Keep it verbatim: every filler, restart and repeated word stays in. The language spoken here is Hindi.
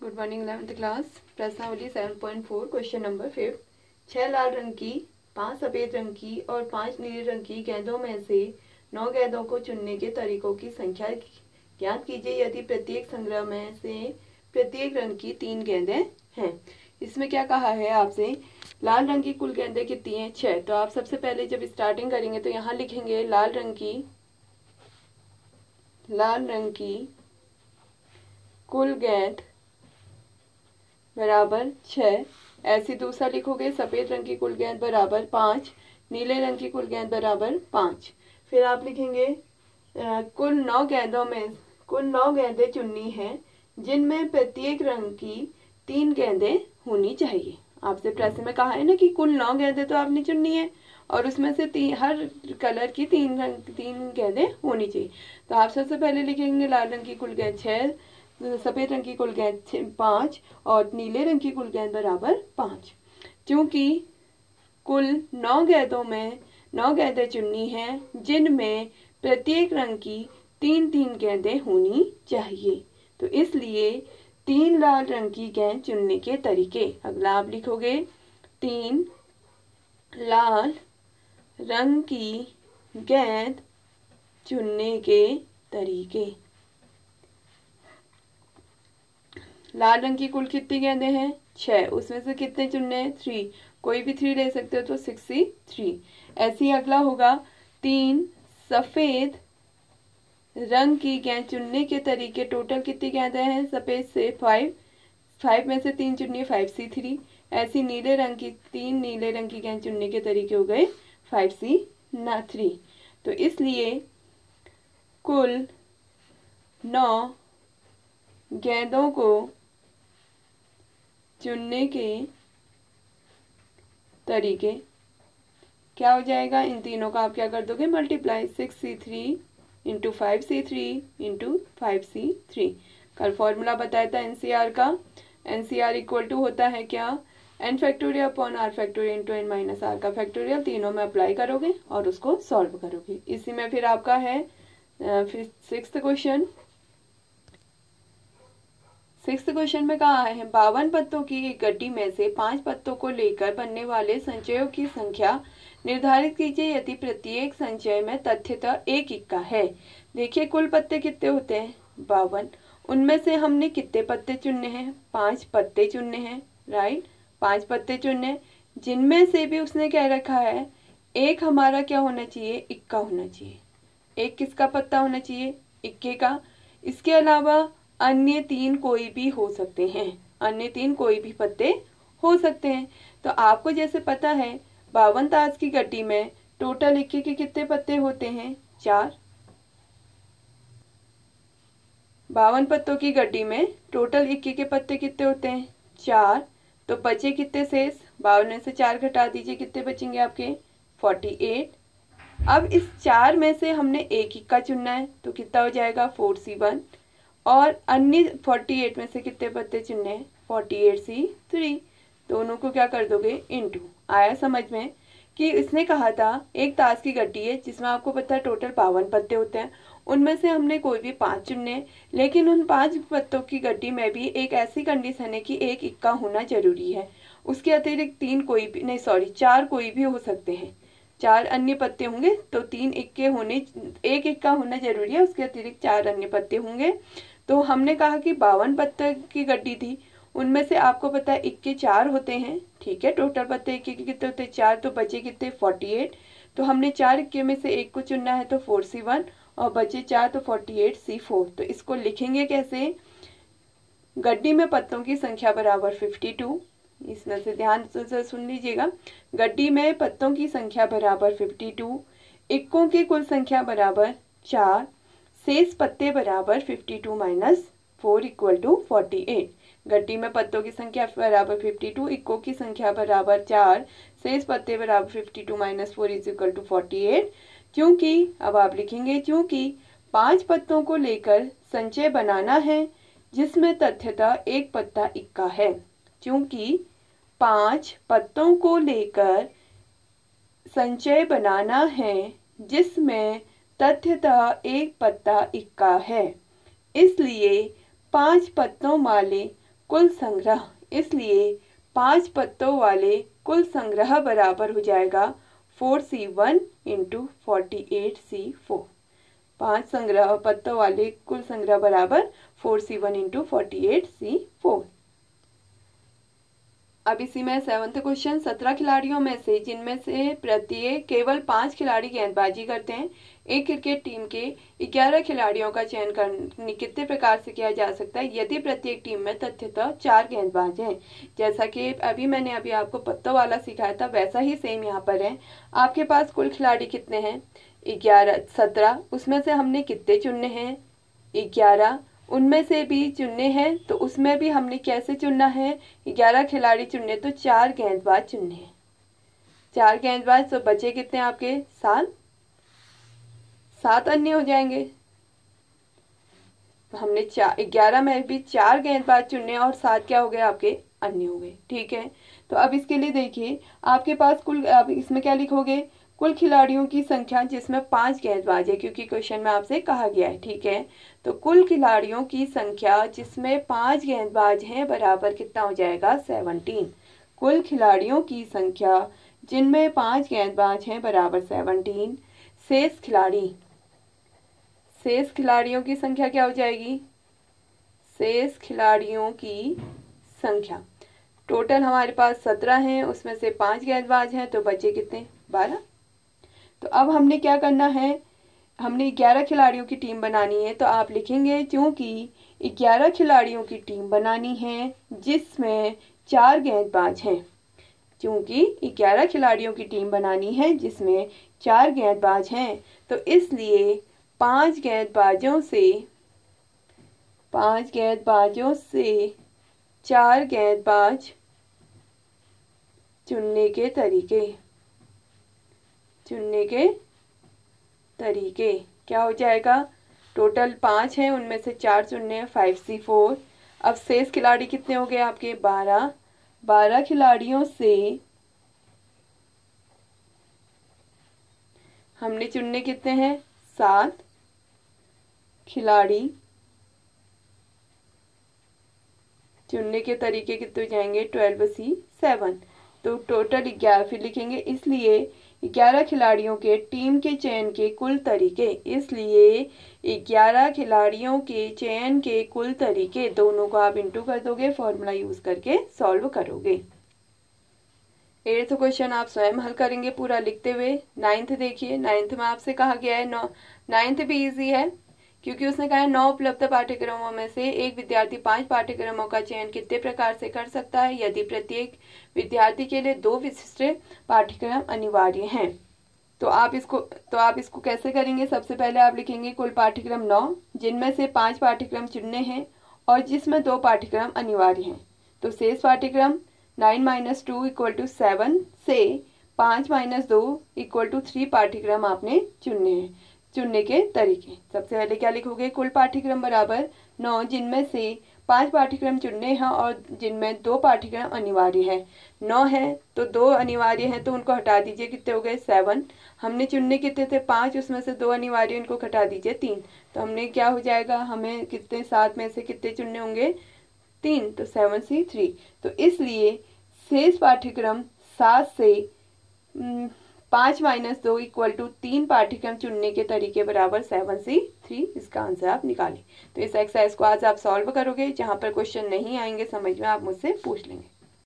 Good morning eleventh class. प्रश्नावली seven point four question number fifth. छह लाल रंग की, पांच सफेद रंग की और पांच नीले रंग की गेंदों में से नौ गेंदों को चुनने के तरीकों की संख्या ज्ञात कीजिए यदि प्रत्येक संग्रह में से प्रत्येक रंग की तीन गेंदें हैं। इसमें क्या कहा है आपसे, लाल रंग की कुल गेंदें कितनी हैं? छह। तो आप सबसे पहले जब स्टार्टिंग करेंगे तो यहाँ लिखेंगे लाल रंग की लाल रंग की कुल गेंद बराबर छह। ऐसे दूसरा लिखोगे सफेद रंग की कुल गेंद बराबर पांच, नीले रंग की कुल गेंद बराबर पांच। फिर आप लिखेंगे आ, कुल नौ गेंदों में कुल नौ गेंदें चुननी हैं जिनमें प्रत्येक रंग की तीन गेंदें होनी चाहिए। आपसे प्रश्न में कहा है ना कि कुल नौ गेंदें तो आपने चुननी है और उसमें से तीन हर कलर की तीन रंग तीन गेंदें होनी चाहिए। तो आप सबसे पहले लिखेंगे लाल रंग की कुल गेंद छह, सफेद रंग की कुल गेंद पांच और नीले रंग की कुल गेंद बराबर पांच। क्योंकि कुल नौ गेंदों में नौ गेंदें चुननी हैं जिनमें प्रत्येक रंग की तीन तीन गेंदें होनी चाहिए, तो इसलिए तीन लाल रंग की गेंद चुनने के तरीके। अगला आप लिखोगे तीन लाल रंग की गेंद चुनने के तरीके। लाल रंग की कुल कितनी गेंदें हैं? छह। उसमें से कितने चुनने हैं? थ्री। कोई भी थ्री ले सकते हो तो सिक्सटी थ्री। ऐसे ही अगला होगा तीन सफेद रंग की गेंद चुनने के तरीके। टोटल कितनी गेंदें हैं? सफेद से फाइव, फाइव में से तीन चुनिए, फाइव सी थ्री। ऐसी नीले रंग की तीन नीले रंग की गेंद चुनने के तरीके हो गए फाइव सी ना थ्री। तो इसलिए कुल नौ गेंदों को चुनने के तरीके क्या हो जाएगा? इन तीनों का आप क्या कर दोगे? Multiply. Six C three into five C three into five C three. कल फॉर्मूला बताया था एनसीआर का। एनसीआर इक्वल टू होता है क्या? N factorial upon R factorial into N minus R का फैक्टोरियल। तीनों में अप्लाई करोगे और उसको सॉल्व करोगे। इसी में फिर आपका है फिर सिक्स्थ क्वेश्चन। सिक्स्थ क्वेश्चन में कहा है बावन पत्तों की एक गड्डी में से पांच पत्तों को लेकर बनने वाले संचयों की संख्या निर्धारित कीजिए यदि प्रत्येक संचय में तथ्यतः एक इक्का है। देखिए कुल पत्ते कितने होते हैं? बावन। उनमें से हमने कितने पत्ते चुनने हैं? पांच पत्ते चुनने हैं, राइट। पांच पत्ते चुनने, जिनमें से भी उसने क्या रखा है, एक हमारा क्या होना चाहिए? इक्का होना चाहिए। एक किसका पत्ता होना चाहिए? इक्के का। इसके अलावा अन्य तीन कोई भी हो सकते हैं, अन्य तीन कोई भी पत्ते हो सकते हैं। तो आपको जैसे पता है बावन ताश की गड्डी में टोटल इक्के के कितने पत्ते होते हैं? चार। बावन पत्तों की गड्डी में टोटल इक्के के पत्ते कितने होते हैं? चार। तो बचे कितने शेष? बावन में से चार घटा दीजिए, कितने बचेंगे आपके? Forty eight. अब इस चार में से हमने एक इक्का चुनना है तो कितना हो जाएगा? Four C one. और अन्य अड़तालीस में से कितने पत्ते चुनने हैं? अड़तालीस सी थ्री। दोनों को क्या कर दोगे? इनटू। आया समझ में कि इसने कहा था एक ताश की गड्डी है जिसमें आपको पता है टोटल बावन पत्ते होते हैं, उनमें से हमने कोई भी पांच चुनने हैं, लेकिन उन पांच पत्तों की गड्डी में भी एक ऐसी कंडीशन है कि एक इक्का होना जरूरी है। उसके अतिरिक्त तीन कोई भी नहीं सॉरी चार कोई भी हो सकते हैं। चार अन्य पत्ते होंगे तो तीन इक्के होने एक इक्का होना जरूरी है, उसके अतिरिक्त चार अन्य पत्ते होंगे। तो हमने कहा कि बावन पत्ते की गड्डी थी, उनमें से आपको पता है इक्के चार होते हैं, ठीक है। टोटल पत्ते इक्के के कितने होते हैं? चार। तो बचे कितने? अड़तालीस। तो हमने चार इक्के में से एक को चुनना है तो फोर सी वन और बचे चार तो अड़तालीस सी फोर। तो इसको लिखेंगे कैसे? गड्डी में पत्तों की संख्या बराबर फिफ्टी टू। इसमें से ध्यान से सुन लीजिएगा। गड्डी में पत्तों की संख्या बराबर फिफ्टी टू, इक्कों की कुल संख्या बराबर चार, शेष पत्ते बराबर fifty two minus four equal to forty eight. गड्डी में पत्तों की संख्या बराबर फिफ्टी टू, इक्कों की संख्या बराबर चार, शेष पत्ते बराबर fifty two minus four is equal to forty eight. क्योंकि अब आप लिखेंगे क्योंकि पांच पत्तों को लेकर संचय बनाना है जिसमें तथ्यतः एक पत्ता इक्का है। क्योंकि पांच पत्तों को लेकर संचय बनाना है जिसमें तथ्यतः एक पत्ता इक्का है, इसलिए पांच पत्तों वाले कुल संग्रह, इसलिए पांच पत्तों वाले कुल संग्रह बराबर हो जाएगा four C one into forty eight C four. पांच संग्रह पत्तों वाले कुल संग्रह बराबर four C one into forty eight C four. अब इसी में सेवंथ क्वेश्चन, सत्रह खिलाड़ियों में से जिनमें से प्रत्येक केवल पांच खिलाड़ी गेंदबाजी करते हैं, एक क्रिकेट टीम के ग्यारह खिलाड़ियों का चयन करने कितने प्रकार से किया जा सकता है यदि प्रत्येक टीम में तथ्यतः चार गेंदबाज हैं। जैसा कि अभी मैंने अभी आपको पत्तों वाला सिखाया था वैसा ही सेम यहाँ पर है। आपके पास कुल खिलाड़ी कितने हैं, ग्यारह, सत्रह, उसमें से हमने कितने चुनने हैं, ग्यारह, उनमें से भी चुनने हैं तो उसमें भी हमने कैसे चुनना है, ग्यारह खिलाड़ी चुनने तो चार गेंदबाज चुनने हैं। चार गेंदबाज तो बचे कितने आपके, सात, सात अन्य हो जाएंगे। तो हमने चार ग्यारह में भी चार गेंदबाज चुनने और सात क्या हो गए आपके, अन्य हो गए। ठीक है, तो अब इसके लिए देखिए आपके पास कुल, अब इसमें क्या लिखोगे, कुल खिलाड़ियों की संख्या जिसमें पांच गेंदबाज है, क्योंकि क्वेश्चन में आपसे कहा गया है। ठीक है, तो कुल खिलाड़ियों की संख्या जिसमें पांच गेंदबाज हैं बराबर कितना हो जाएगा, सेवनटीन। कुल खिलाड़ियों की संख्या जिनमें पांच गेंदबाज हैं बराबर सेवनटीन। शेष खिलाड़ी, शेष खिलाड़ियों की संख्या क्या हो जाएगी, शेष खिलाड़ियों की संख्या टोटल हमारे पास सत्रह हैं, उसमें से पांच गेंदबाज हैं तो बचे कितने, बारह। तो अब हमने क्या करना है, हमने ग्यारह खिलाड़ियों की टीम बनानी है। तो आप लिखेंगे क्योंकि ग्यारह खिलाड़ियों की टीम बनानी है जिसमें चार गेंदबाज हैं, क्योंकि ग्यारह खिलाड़ियों की टीम बनानी है जिसमें चार गेंदबाज हैं, तो इसलिए पांच गेंदबाजों से पांच गेंदबाजों से चार गेंदबाज चुनने के तरीके चुनने के तरीके क्या हो जाएगा, टोटल पांच हैं उनमें से चार चुनने हैं, फाइव सी फोर। अब शेष खिलाड़ी कितने हो गए आपके, बारह। बारह खिलाड़ियों से हमने चुनने कितने हैं, सात खिलाड़ी। चुनने के तरीके कितने हो जाएंगे, ट्वेल्व सी सेवन। तो टोटल ग्यारह, फिर लिखेंगे इसलिए ग्यारह खिलाड़ियों के टीम के चयन के कुल तरीके, इसलिए ग्यारह खिलाड़ियों के चयन के कुल तरीके, दोनों को आप इंटू कर दोगे, फॉर्मूला यूज करके सॉल्व करोगे। एट्थ क्वेश्चन आप स्वयं हल करेंगे पूरा लिखते हुए। नाइन्थ देखिए, नाइन्थ में आपसे कहा गया है, नौ नाइन्थ भी इजी है क्योंकि उसने कहा है नौ उपलब्ध पाठ्यक्रमों में से एक विद्यार्थी पांच पाठ्यक्रमों का चयन कितने प्रकार से कर सकता है यदि प्रत्येक विद्यार्थी के लिए दो विशिष्ट पाठ्यक्रम अनिवार्य हैं। तो आप इसको तो आप इसको कैसे करेंगे, सबसे पहले आप लिखेंगे कुल पाठ्यक्रम नौ जिनमें से पांच पाठ्यक्रम चुनने हैं और जिसमें दो पाठ्यक्रम अनिवार्य हैं। तो शेष पाठ्यक्रम nine minus two equal to seven से पांच माइनस दो इक्वल टू थ्री पाठ्यक्रम आपने चुनने हैं। चुनने के तरीके, सबसे पहले क्या लिखोगे, कुल पाठ्यक्रम बराबर नौ जिनमें से पांच पाठ्यक्रम चुनने हैं और जिनमें दो पाठ्यक्रम अनिवार्य है। नौ है तो दो अनिवार्य हैं तो उनको हटा दीजिए, कितने हो गए, सेवन। हमने चुनने कितने थे, पांच, उसमें से दो अनिवार्य, इनको घटा दीजिए, तीन। तो हमने क्या हो जाएगा, हमें कितने, सात में से कितने चुनने होंगे, तीन। तो सेवन सी थ्री। तो इसलिए शेष पाठ्यक्रम सात से पांच माइनस दो इक्वल टू तीन पाठ्यक्रम चुनने के तरीके बराबर सेवन सी थ्री। इसका आंसर आप निकालें। तो इस एक्सरसाइज को आज आप सॉल्व करोगे, जहां पर क्वेश्चन नहीं आएंगे समझ में आप मुझसे पूछ लेंगे।